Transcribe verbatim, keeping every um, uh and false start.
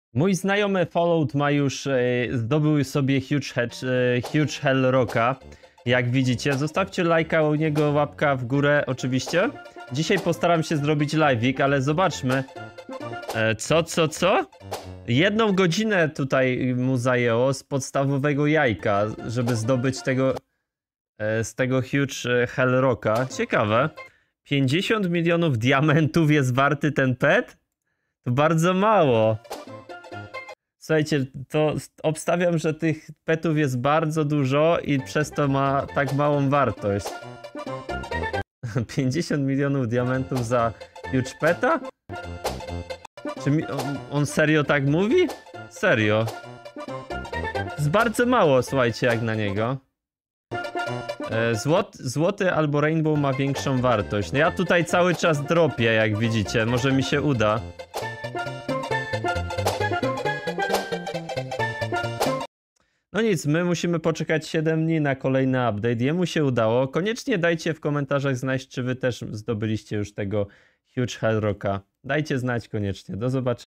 Mój znajomy Fallout ma już, e, zdobył sobie Huge, Hedge, e, Huge Hell Rocka. Jak widzicie, zostawcie lajka, u niego łapka w górę oczywiście. Dzisiaj postaram się zrobić live'ik, ale zobaczmy. E, co, co, co? Jedną godzinę tutaj mu zajęło z podstawowego jajka, żeby zdobyć tego, e, z tego Huge Hell Rocka. Ciekawe. pięćdziesiąt milionów diamentów jest warty ten pet? To bardzo mało. Słuchajcie, to obstawiam, że tych petów jest bardzo dużo i przez to ma tak małą wartość. pięćdziesiąt milionów diamentów za huge peta? Czy mi, on, on serio tak mówi? Serio. To jest bardzo mało, słuchajcie, jak na niego. E, złot, złoty albo rainbow ma większą wartość. No ja tutaj cały czas dropię, jak widzicie. Może mi się uda. No nic, my musimy poczekać siedem dni na kolejny update. Jemu się udało. Koniecznie dajcie w komentarzach znać, czy wy też zdobyliście już tego Huge Hell Rocka. Dajcie znać koniecznie. Do zobaczenia.